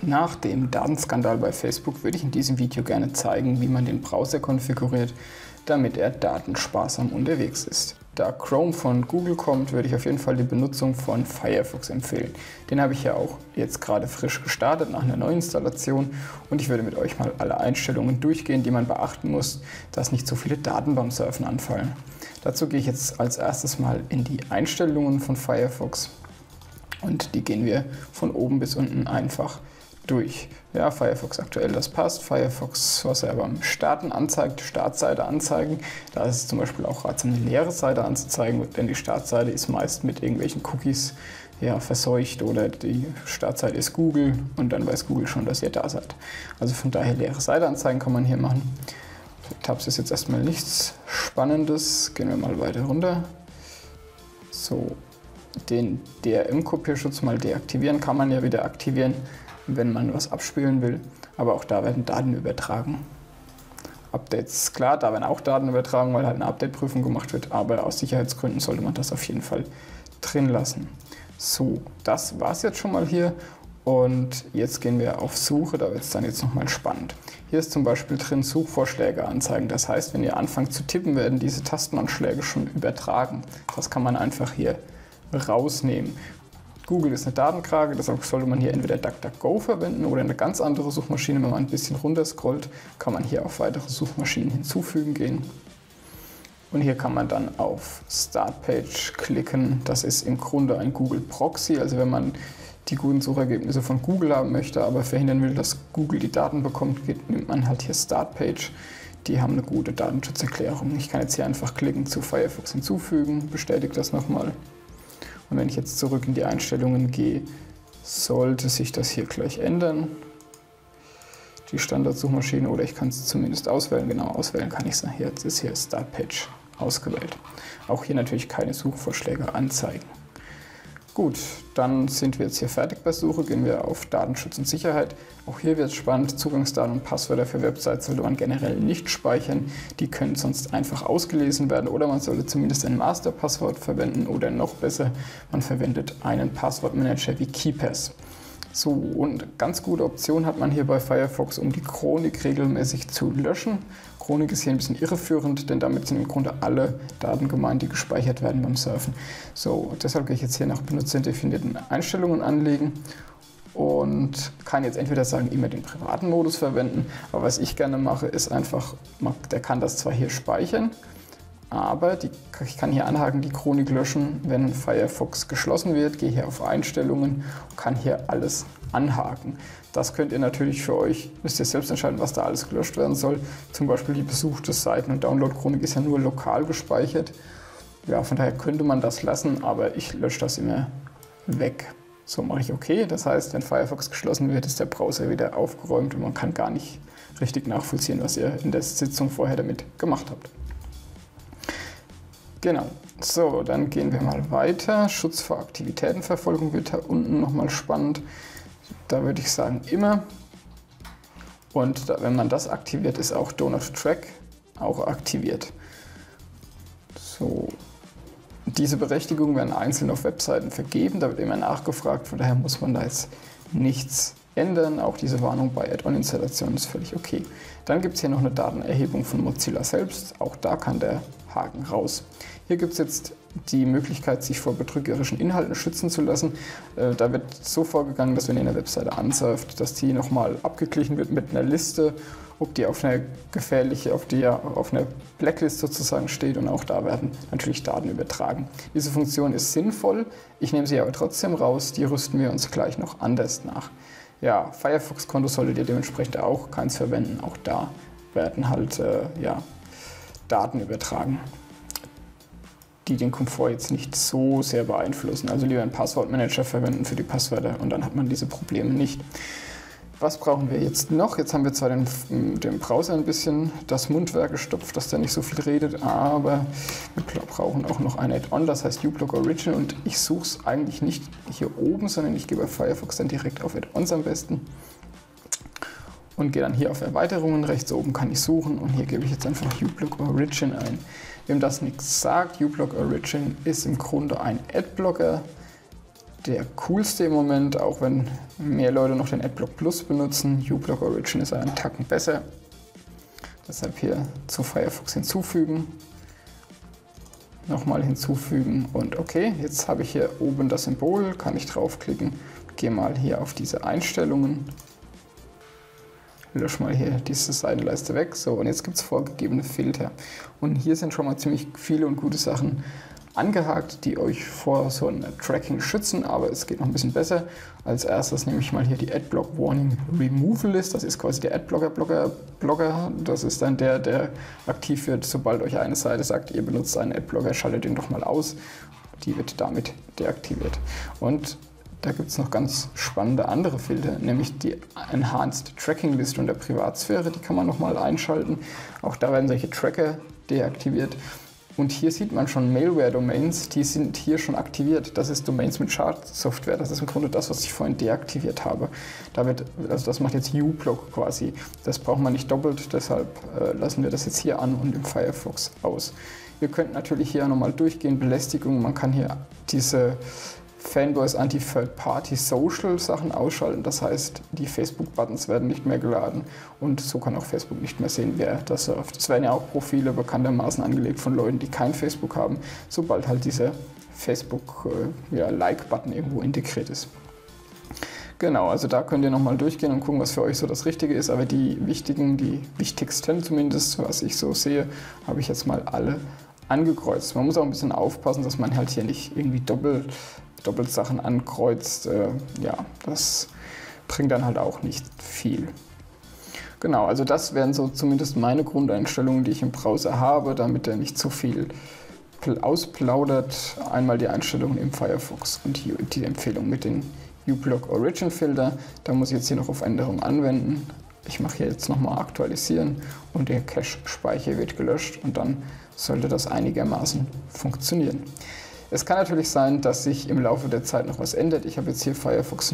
Nach dem Datenskandal bei Facebook würde ich in diesem Video gerne zeigen, wie man den Browser konfiguriert, damit er datensparsam unterwegs ist. Da Chrome von Google kommt, würde ich auf jeden Fall die Benutzung von Firefox empfehlen. Den habe ich ja auch jetzt gerade frisch gestartet nach einer Neuinstallation und ich würde mit euch mal alle Einstellungen durchgehen, die man beachten muss, dass nicht so viele Daten beim Surfen anfallen. Dazu gehe ich jetzt als erstes mal in die Einstellungen von Firefox und die gehen wir von oben bis unten einfach durch. Ja, Firefox aktuell, das passt. Firefox, was er beim Starten anzeigt, Startseite anzeigen. Da ist es zum Beispiel auch ratsam, eine leere Seite anzuzeigen, denn die Startseite ist meist mit irgendwelchen Cookies verseucht oder die Startseite ist Google und dann weiß Google schon, dass ihr da seid. Also von daher leere Seite anzeigen kann man hier machen. Für Tabs ist jetzt erstmal nichts Spannendes. Gehen wir mal weiter runter. So, den DRM-Kopierschutz mal deaktivieren kann man ja wieder aktivieren, wenn man was abspielen will, aber auch da werden Daten übertragen. Updates, klar, da werden auch Daten übertragen, weil halt eine Update-Prüfung gemacht wird, aber aus Sicherheitsgründen sollte man das auf jeden Fall drin lassen. So, das war es jetzt schon mal hier und jetzt gehen wir auf Suche, da wird es dann jetzt nochmal spannend. Hier ist zum Beispiel drin Suchvorschläge anzeigen, das heißt, wenn ihr anfangt zu tippen, werden diese Tastenanschläge schon übertragen. Das kann man einfach hier rausnehmen. Google ist eine Datenkrake, deshalb sollte man hier entweder DuckDuckGo verwenden oder eine ganz andere Suchmaschine. Wenn man ein bisschen runter scrollt, kann man hier auf weitere Suchmaschinen hinzufügen gehen. Und hier kann man dann auf Startpage klicken. Das ist im Grunde ein Google Proxy, also wenn man die guten Suchergebnisse von Google haben möchte, aber verhindern will, dass Google die Daten bekommt, nimmt man halt hier Startpage. Die haben eine gute Datenschutzerklärung. Ich kann jetzt hier einfach klicken, zu Firefox hinzufügen, bestätige das nochmal. Und wenn ich jetzt zurück in die Einstellungen gehe, sollte sich das hier gleich ändern. Die Standardsuchmaschine, oder ich kann es zumindest auswählen. Genau, auswählen kann ich es. Jetzt ist hier Startpage ausgewählt. Auch hier natürlich keine Suchvorschläge anzeigen. Gut, dann sind wir jetzt hier fertig bei Suche. Gehen wir auf Datenschutz und Sicherheit. Auch hier wird es spannend. Zugangsdaten und Passwörter für Websites sollte man generell nicht speichern. Die können sonst einfach ausgelesen werden oder man sollte zumindest ein Masterpasswort verwenden oder noch besser, man verwendet einen Passwortmanager wie KeePass. So, und ganz gute Option hat man hier bei Firefox, um die Chronik regelmäßig zu löschen. Chronik ist hier ein bisschen irreführend, denn damit sind im Grunde alle Daten gemeint, die gespeichert werden beim Surfen. So, deshalb gehe ich jetzt hier nach benutzerdefinierten Einstellungen anlegen und kann jetzt entweder sagen, immer den privaten Modus verwenden, aber was ich gerne mache, ist einfach, der kann das zwar hier speichern, aber ich kann hier anhaken, die Chronik löschen, wenn Firefox geschlossen wird, gehe hier auf Einstellungen und kann hier alles anhaken. Das könnt ihr natürlich für euch, müsst ihr selbst entscheiden, was da alles gelöscht werden soll. Zum Beispiel die besuchte Seiten und Download-Chronik ist ja nur lokal gespeichert. Ja, von daher könnte man das lassen, aber ich lösche das immer weg. So mache ich OK. Das heißt, wenn Firefox geschlossen wird, ist der Browser wieder aufgeräumt und man kann gar nicht richtig nachvollziehen, was ihr in der Sitzung vorher damit gemacht habt. Genau, so, dann gehen wir mal weiter. Schutz vor Aktivitätenverfolgung wird da unten nochmal spannend. Da würde ich sagen immer. Und wenn man das aktiviert, ist auch Do Not Track auch aktiviert. So, diese Berechtigungen werden einzeln auf Webseiten vergeben, da wird immer nachgefragt, von daher muss man da jetzt nichts ändern. Auch diese Warnung bei Add-on-Installationen ist völlig okay. Dann gibt es hier noch eine Datenerhebung von Mozilla selbst, auch da kann der Haken raus. Hier gibt es jetzt die Möglichkeit, sich vor betrügerischen Inhalten schützen zu lassen. Da wird so vorgegangen, dass wenn ihr eine Webseite ansurft, dass die nochmal abgeglichen wird mit einer Liste, ob die auf einer auf einer Blacklist sozusagen steht und auch da werden natürlich Daten übertragen. Diese Funktion ist sinnvoll, ich nehme sie aber trotzdem raus, die rüsten wir uns gleich noch anders nach. Ja, Firefox-Konto solltet ihr dementsprechend auch keins verwenden, auch da werden halt Daten übertragen, die den Komfort jetzt nicht so sehr beeinflussen. Also lieber einen Passwortmanager verwenden für die Passwörter und dann hat man diese Probleme nicht. Was brauchen wir jetzt noch? Jetzt haben wir zwar dem Browser ein bisschen das Mundwerk gestopft, dass der nicht so viel redet, aber wir brauchen auch noch ein Add-on, das heißt uBlock Origin und ich suche es eigentlich nicht hier oben, sondern ich gehe bei Firefox dann direkt auf Add-ons am besten und gehe dann hier auf Erweiterungen, rechts oben kann ich suchen und hier gebe ich jetzt einfach uBlock Origin ein. Wem das nichts sagt, uBlock Origin ist im Grunde ein Adblocker, der coolste im Moment, auch wenn mehr Leute noch den Adblock Plus benutzen. uBlock Origin ist einen Tacken besser. Deshalb hier zu Firefox hinzufügen. Nochmal hinzufügen und okay, jetzt habe ich hier oben das Symbol, kann ich draufklicken, gehe mal hier auf diese Einstellungen, lösche mal hier diese Seitenleiste weg, so und jetzt gibt es vorgegebene Filter und hier sind schon mal ziemlich viele und gute Sachen angehakt, die euch vor so einem Tracking schützen, aber es geht noch ein bisschen besser. Als erstes nehme ich mal hier die Adblock Warning Removal List, das ist quasi der Adblocker-Blocker, das ist dann der aktiv wird, sobald euch eine Seite sagt, ihr benutzt einen Adblocker, schaltet den doch mal aus, die wird damit deaktiviert. Und da gibt es noch ganz spannende andere Filter, nämlich die Enhanced Tracking List und der Privatsphäre, die kann man nochmal einschalten. Auch da werden solche Tracker deaktiviert. Und hier sieht man schon Malware-Domains, die sind hier schon aktiviert. Das ist Domains mit Schadsoftware. Das ist im Grunde das, was ich vorhin deaktiviert habe. Also das macht jetzt uBlock quasi. Das braucht man nicht doppelt, deshalb lassen wir das jetzt hier an und im Firefox aus. Ihr könnt natürlich hier nochmal durchgehen, Belästigung. Man kann hier diese Fanboys Anti-Third-Party-Social-Sachen ausschalten. Das heißt, die Facebook-Buttons werden nicht mehr geladen und so kann auch Facebook nicht mehr sehen, wer das surft. Es werden ja auch Profile bekanntermaßen angelegt von Leuten, die kein Facebook haben, sobald halt dieser Facebook-Like-Button irgendwo integriert ist. Genau, also da könnt ihr nochmal durchgehen und gucken, was für euch so das Richtige ist, aber die wichtigsten zumindest, was ich so sehe, habe ich jetzt mal alle angekreuzt. Man muss auch ein bisschen aufpassen, dass man halt hier nicht irgendwie doppelt Sachen ankreuzt. Ja, das bringt dann halt auch nicht viel. Genau, also das wären so zumindest meine Grundeinstellungen, die ich im Browser habe, damit er nicht zu viel ausplaudert. Einmal die Einstellungen im Firefox und hier die Empfehlung mit den uBlock Origin Filter. Da muss ich jetzt hier noch auf Änderungen anwenden. Ich mache hier jetzt nochmal aktualisieren und der Cache-Speicher wird gelöscht und dann sollte das einigermaßen funktionieren. Es kann natürlich sein, dass sich im Laufe der Zeit noch was ändert. Ich habe jetzt hier Firefox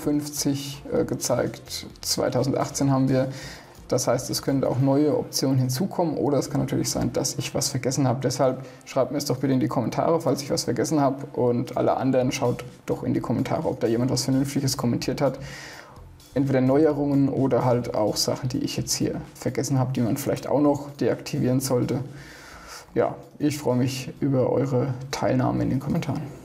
59 gezeigt, 2018 haben wir. Das heißt, es können auch neue Optionen hinzukommen oder es kann natürlich sein, dass ich was vergessen habe. Deshalb schreibt mir es doch bitte in die Kommentare, falls ich was vergessen habe und alle anderen schaut doch in die Kommentare, ob da jemand was Vernünftiges kommentiert hat. Entweder Neuerungen oder halt auch Sachen, die ich jetzt hier vergessen habe, die man vielleicht auch noch deaktivieren sollte. Ja, ich freue mich über eure Teilnahme in den Kommentaren.